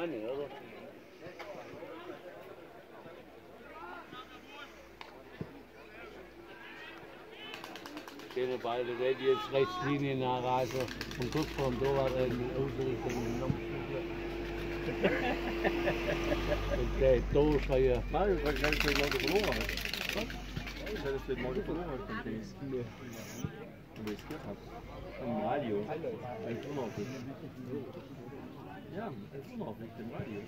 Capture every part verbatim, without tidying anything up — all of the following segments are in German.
nicht, oder? Keine beide, wenn die jetzt Rechtslinie nachreisen und kurz vor dem Torwart in Ausrichtung noch und der durchschreien. Nein, weil ich das mal verloren habe. Ich habe das mal verloren habe beim Tennis. Aber ich es habe. Im Radio. Ein Unaufricht. Ja, ein Unaufricht im Radio.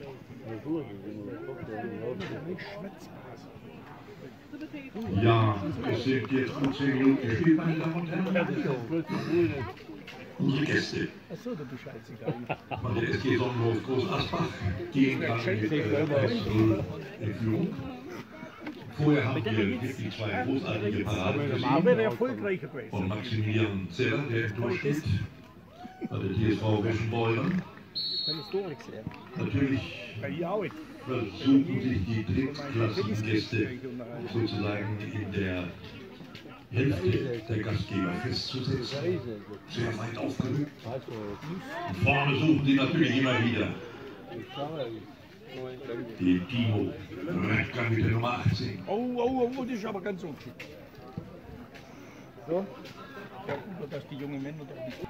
Ja, es sind jetzt gut zehn Minuten gespielt, meine Damen und Herren. Unsere Gäste von der S G Sonnenhof Groß Asbach gehen gerade mit eins zu null in Führung. Vorher haben wir wirklich zwei großartige Paraden gesehen von Maximilian Zeller, der im Tor steht, bei der T S V Weschenbeuren. Natürlich versuchen sich die Drittklassengäste sozusagen in der Hälfte der Gastgeber festzusetzen. Sehr weit aufgerückt. Und vorne suchen sie natürlich immer wieder den Timo Röttger mit der Nummer achtzehn. Oh, oh, oh, das ist aber ganz ungeschickt. So? Ja, gut, dass die jungen Männer da nicht.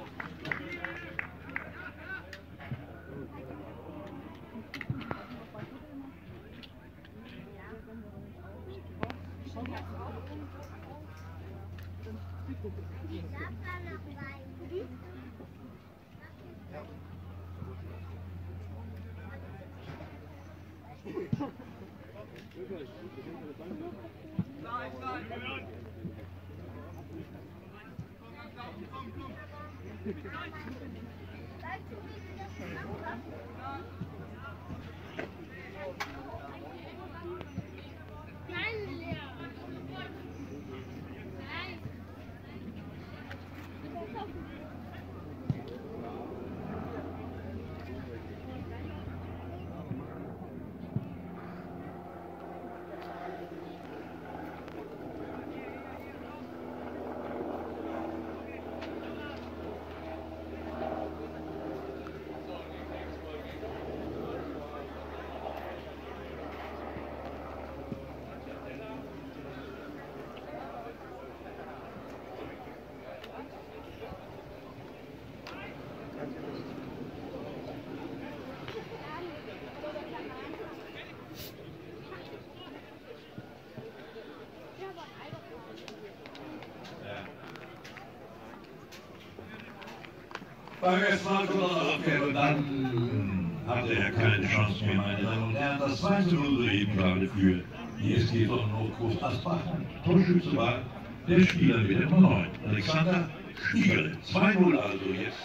Beim ersten Mal und dann hatte er keine Chance mehr, meine Damen und Herren. Das zwei zu null eben gerade für die S G Sonnenhof Groß Asbach. Torschütze war der Spieler mit der Nummer neun, Alexander Stiegel. zwei null also jetzt.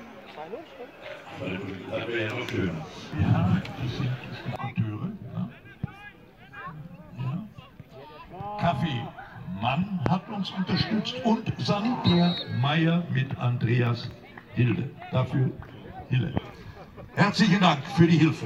Das wäre ja noch schöner. Ja, das sind Akteure. Ja. Ja. Kaffee Mann hat uns unterstützt und Sanitär Meier mit Andreas Hilde. Dafür Hille. Herzlichen Dank für die Hilfe.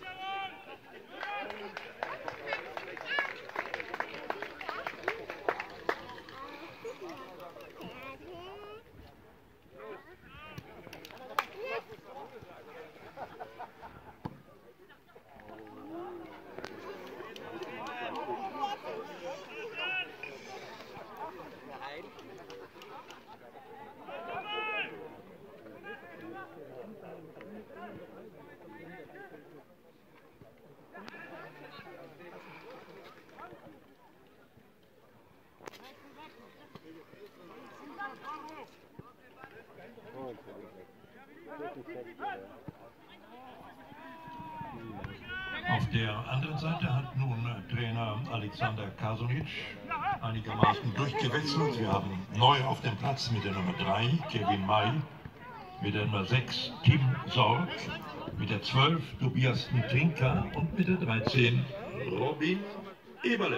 Auf der anderen Seite hat nun Trainer Alexander Kasunic einigermaßen durchgewechselt. Wir haben neu auf dem Platz mit der Nummer drei Kevin May, mit der Nummer sechs Tim Sorg, mit der zwölf Tobias Trinka und mit der dreizehn Robin Eberle.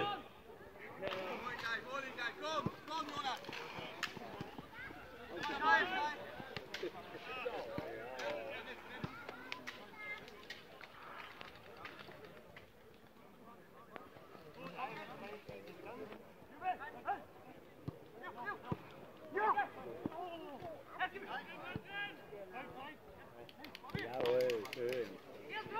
Jawohl, schön.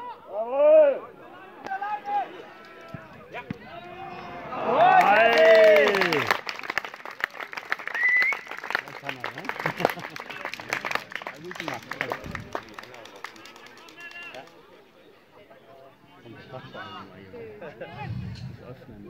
Fachvereinigung eigentlich. Das Öffnen.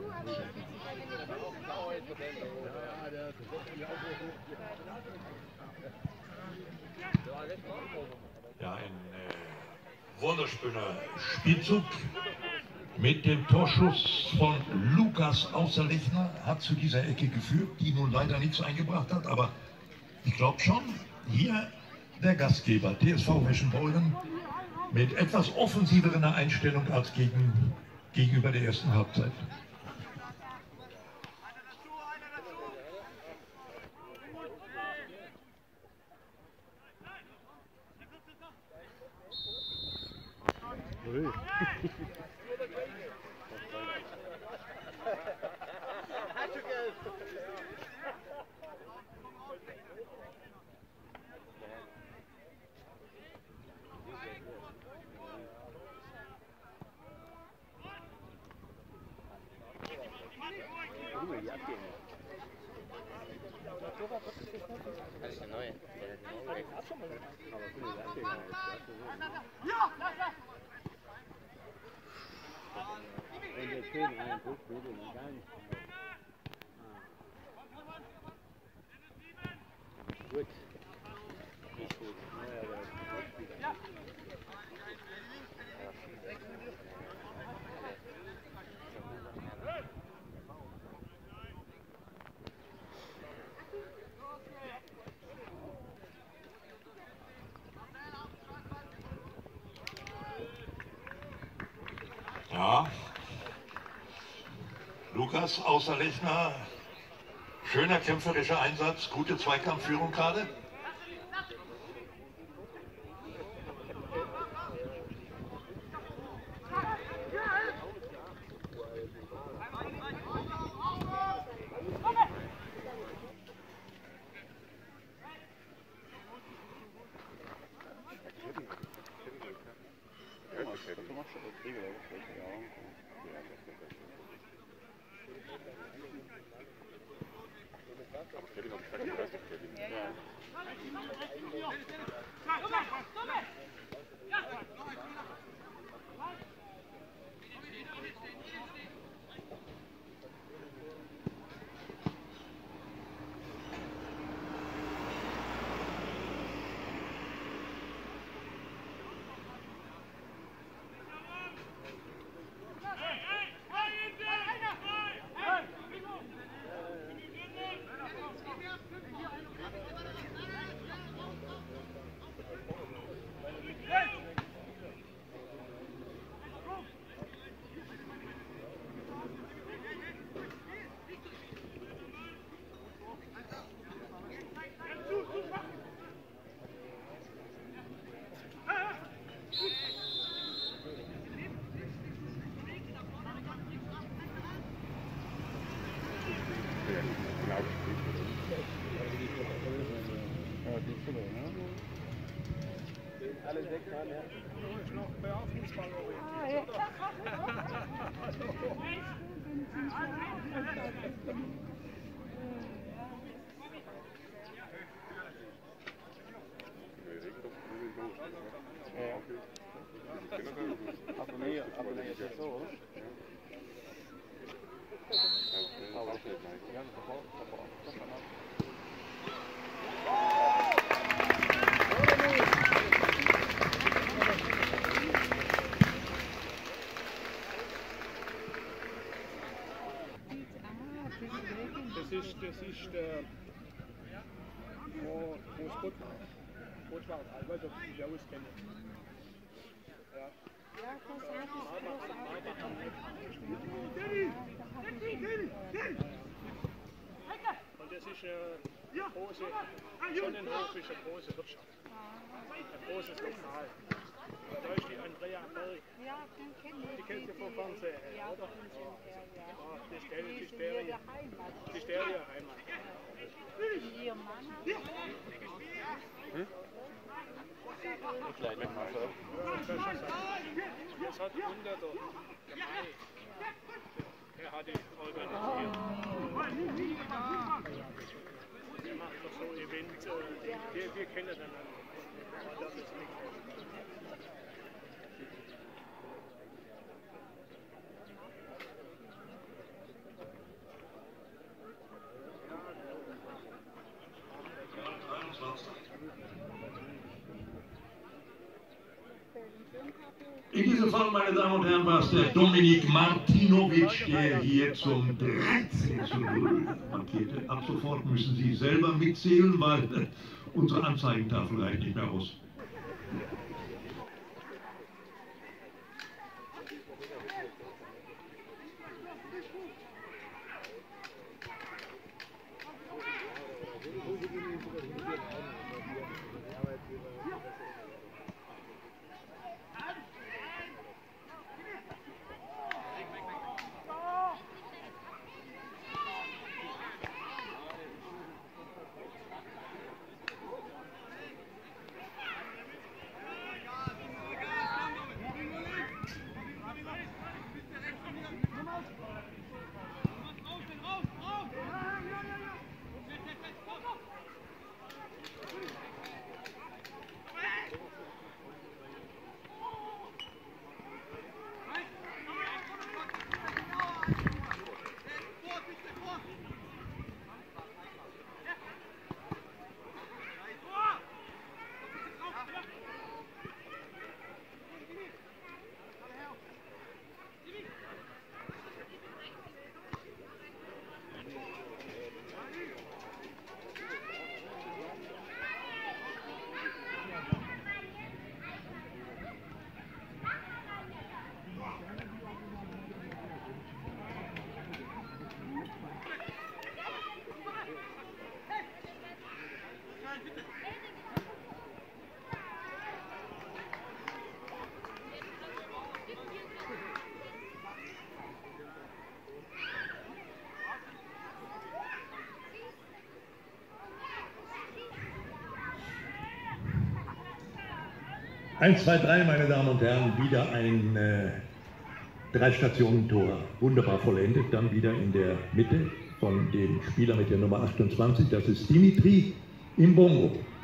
Ja, ein äh, wunderschöner Spielzug mit dem Torschuss von Lukas Außerlechner hat zu dieser Ecke geführt, die nun leider nichts eingebracht hat, aber ich glaube schon, hier der Gastgeber, T S V Weschenbeuren, mit etwas offensiverer Einstellung als gegen, gegenüber der ersten Halbzeit. Das ist der neue. Und jetzt stehen einen Druck, würde man gar nicht. Gut. Nicht gut. Naja, aber ja. Ja, Lukas Außerlechner, schöner kämpferischer Einsatz, gute Zweikampfführung gerade. Alles weg, ja. Ich noch bei Fußball orientiert, Aber nee, aber nee, ist das so, oder? Aber ja, das war auch. Das ist, das ist der Frau Sputmann. Rot-Schwarz, also die auskennen. Ja. Und das ist eine große, Sonnenhof ist eine große Wirtschaft. Ein großes Lokal. Da ist die Andrea Berg. Die kennt ihr vom Fernsehen, oder? Ach, das ist die Hysterie. Die Hysterie-Heimat. Ihr Mann? Hm? Ich leite mich mal so. Das hat unter der Mai. Er hat die organisiert. Der macht doch so Events, wir, wir kennen den dann. Das ist nicht. In diesem Fall, meine Damen und Herren, war es der Dominik Martinovic, der hier zum dreizehn zu null markierte. Ab sofort müssen Sie selber mitzählen, weil äh, unsere Anzeigentafel reicht nicht mehr aus. eins, zwei, drei, meine Damen und Herren, wieder ein äh, Drei-Stationen-Tor. Wunderbar vollendet, dann wieder in der Mitte von dem Spieler mit der Nummer achtundzwanzig, das ist Dimitri Imbongo.